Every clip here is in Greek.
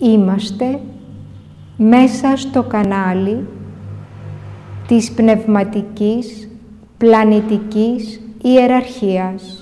Είμαστε μέσα στο κανάλι της πνευματικής πλανητικής ιεραρχίας.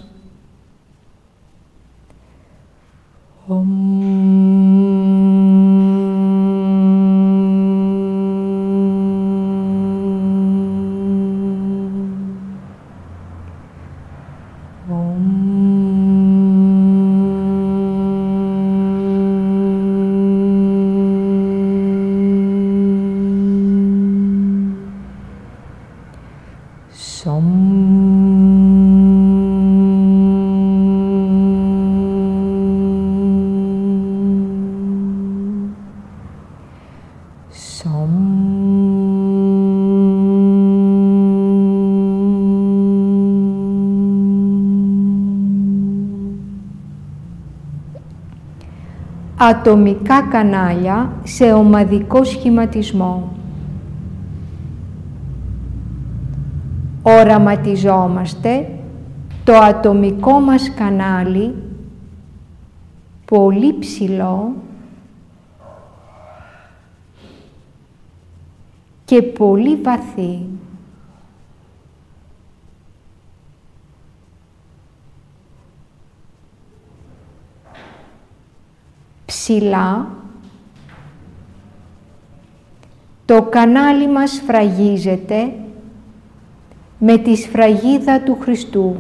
Ατομικά κανάλια σε ομαδικό σχηματισμό. Οραματιζόμαστε το ατομικό μας κανάλι πολύ ψηλό και πολύ βαθύ. Ψηλά, το κανάλι μας σφραγίζεται με τη σφραγίδα του Χριστού.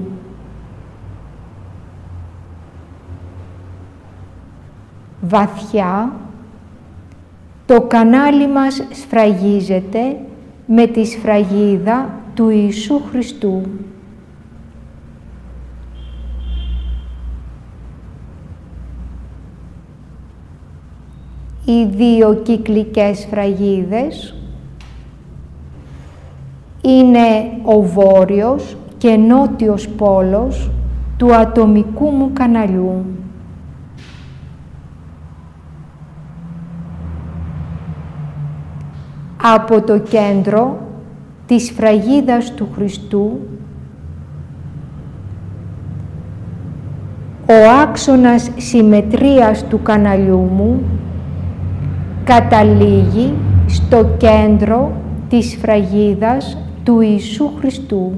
Βαθιά, το κανάλι μας σφραγίζεται με τη σφραγίδα του Ιησού Χριστού. Οι δύο κυκλικές σφραγίδες είναι ο βόρειος και νότιος πόλος του ατομικού μου καναλιού. Από το κέντρο της σφραγίδας του Χριστού, ο άξονας συμμετρίας του καναλιού μου καταλήγει στο κέντρο της σφραγίδας του Ιησού Χριστού.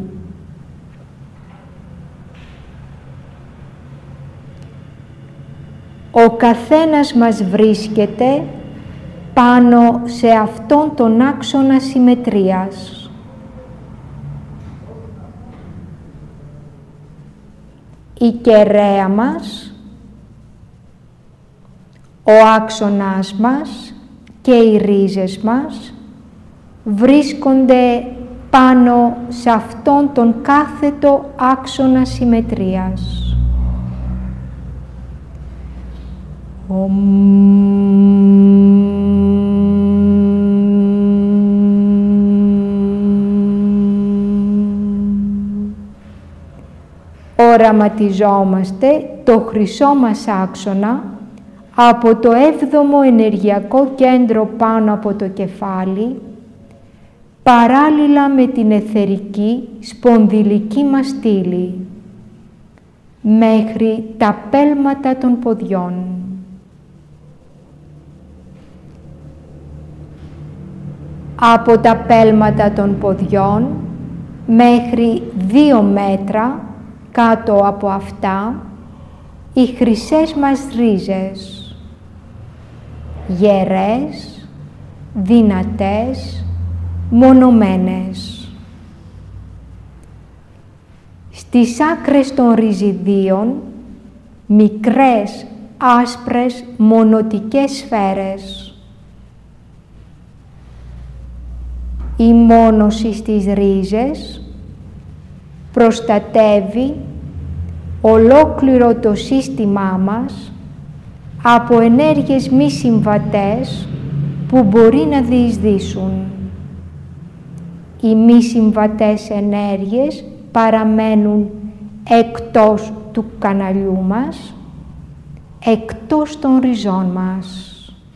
Ο καθένας μας βρίσκεται πάνω σε αυτόν τον άξονα συμμετρίας. Η κεραία μας, ο άξονας μας και οι ρίζες μας βρίσκονται πάνω σε αυτόν τον κάθετο άξονα συμμετρίας. Οραματιζόμαστε το χρυσό μας άξονα από το 7ο ενεργειακό κέντρο πάνω από το κεφάλι, παράλληλα με την αιθερική σπονδυλική μας στήλη, μέχρι τα πέλματα των ποδιών. Από τα πέλματα των ποδιών μέχρι 2 μέτρα κάτω από αυτά, οι χρυσές μας ρίζες, γερές, δυνατές, μονωμένες. Στις άκρες των ριζιδίων, μικρές, άσπρες, μονοτικές σφαίρες. Η μόνωση στις ρίζες προστατεύει ολόκληρο το σύστημά μας από ενέργειες μη συμβατές που μπορεί να διεισδύσουν. Οι μη συμβατές ενέργειες παραμένουν εκτός του καναλιού μας, εκτός των ριζών μας.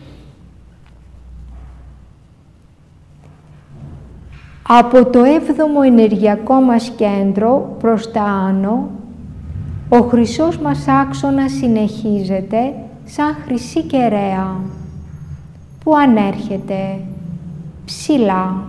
Από το 7ο ενεργειακό μας κέντρο προς τα άνω, ο χρυσός μας άξονας συνεχίζεται σαν χρυσή κεραία, που ανέρχεται ψηλά.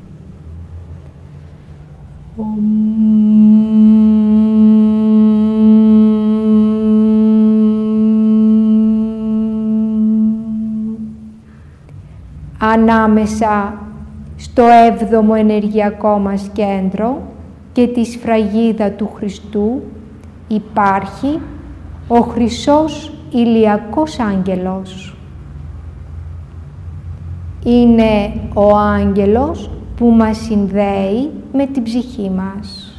Ανάμεσα στο 7ο ενεργειακό μας κέντρο και τη σφραγίδα του Χριστού υπάρχει ο χρυσός ηλιακός άγγελος. Είναι ο άγγελος που μας συνδέει με την ψυχή μας.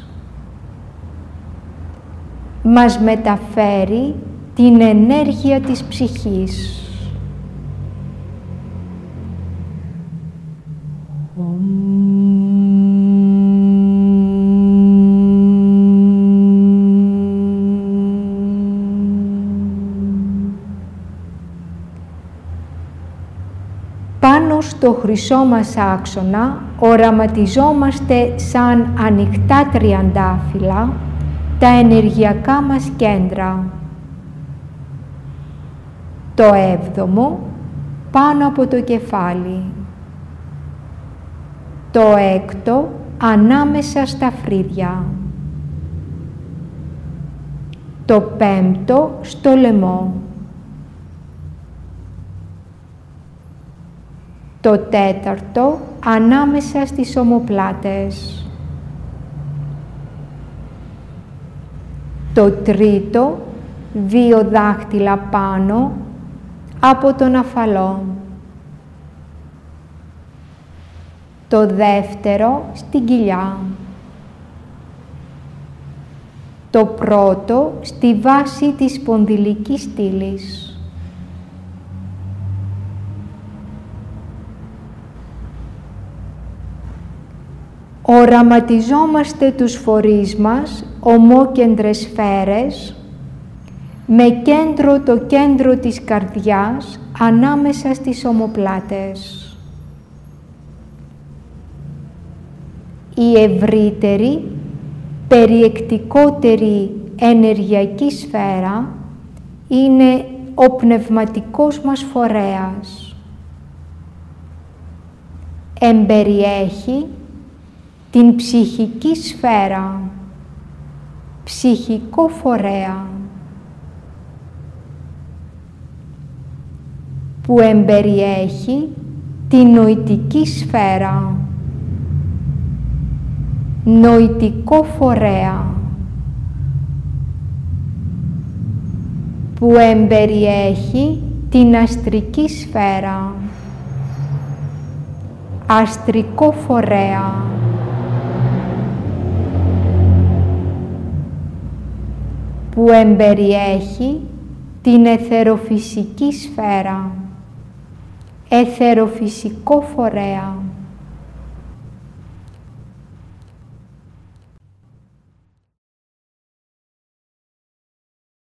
Μας μεταφέρει την ενέργεια της ψυχής. Πάνω στο χρυσό μας άξονα οραματιζόμαστε σαν ανοιχτά τριαντάφυλλα τα ενεργειακά μας κέντρα. Το 7ο πάνω από το κεφάλι. Το 6ο ανάμεσα στα φρύδια. Το 5ο στο λαιμό. Το 4ο ανάμεσα στις ομοπλάτες. Το 3ο 2 δάχτυλα πάνω από τον αφαλό. Το 2ο στην κοιλιά. Το 1ο στη βάση της σπονδυλικής στήλης. Οραματιζόμαστε τους φορείς μας, ομόκεντρες σφαίρες, με κέντρο το κέντρο της καρδιάς ανάμεσα στις ομοπλάτες. Η ευρύτερη, περιεκτικότερη ενεργειακή σφαίρα είναι ο πνευματικός μας φορέας. Εμπεριέχει την ψυχική σφαίρα, ψυχικό φορέα, που εμπεριέχει την νοητική σφαίρα, νοητικό φορέα, που εμπεριέχει την αστρική σφαίρα, αστρικό φορέα, που εμπεριέχει την αιθεροφυσική σφαίρα, αιθεροφυσικό φορέα.